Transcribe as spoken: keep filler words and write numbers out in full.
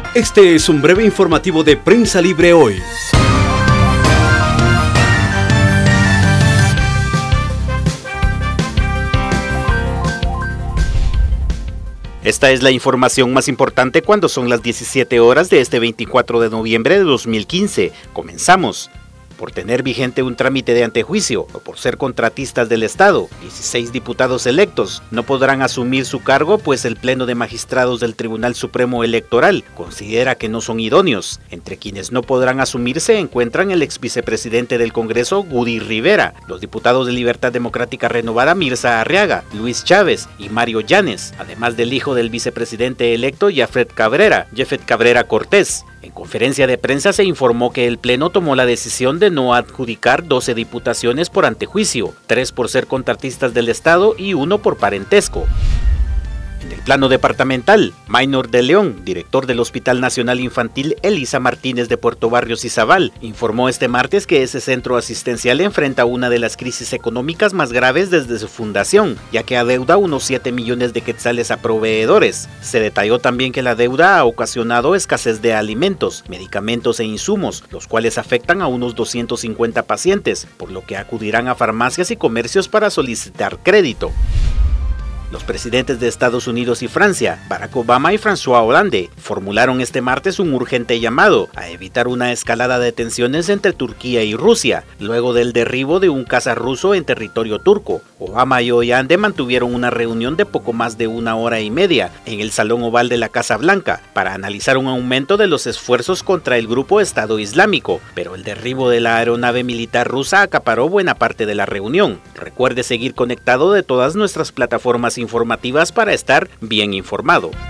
Este es un breve informativo de Prensa Libre Hoy. Esta es la información más importante cuando son las diecisiete horas de este veinticuatro de noviembre de dos mil quince. Comenzamos. Por tener vigente un trámite de antejuicio o por ser contratistas del Estado, dieciséis diputados electos no podrán asumir su cargo, pues el Pleno de Magistrados del Tribunal Supremo Electoral considera que no son idóneos. Entre quienes no podrán asumir se encuentran el ex vicepresidente del Congreso, Gudy Rivera, los diputados de Libertad Democrática Renovada, Mirza Arriaga, Luis Chávez y Mario Yanes, además del hijo del vicepresidente electo, Jeffet Cabrera, Jeffet Cabrera Cortés. En conferencia de prensa se informó que el Pleno tomó la decisión de no adjudicar doce diputaciones por antejuicio, tres por ser contratistas del Estado y uno por parentesco. En el plano departamental, Maynor de León, director del Hospital Nacional Infantil Elisa Martínez de Puerto Barrios Izabal, informó este martes que ese centro asistencial enfrenta una de las crisis económicas más graves desde su fundación, ya que adeuda unos siete millones de quetzales a proveedores. Se detalló también que la deuda ha ocasionado escasez de alimentos, medicamentos e insumos, los cuales afectan a unos doscientos cincuenta pacientes, por lo que acudirán a farmacias y comercios para solicitar crédito. Los presidentes de Estados Unidos y Francia, Barack Obama y François Hollande, formularon este martes un urgente llamado a evitar una escalada de tensiones entre Turquía y Rusia, luego del derribo de un caza ruso en territorio turco. Obama y Hollande mantuvieron una reunión de poco más de una hora y media en el Salón Oval de la Casa Blanca para analizar un aumento de los esfuerzos contra el grupo Estado Islámico, pero el derribo de la aeronave militar rusa acaparó buena parte de la reunión. Recuerde seguir conectado de todas nuestras plataformas informativas para estar bien informado.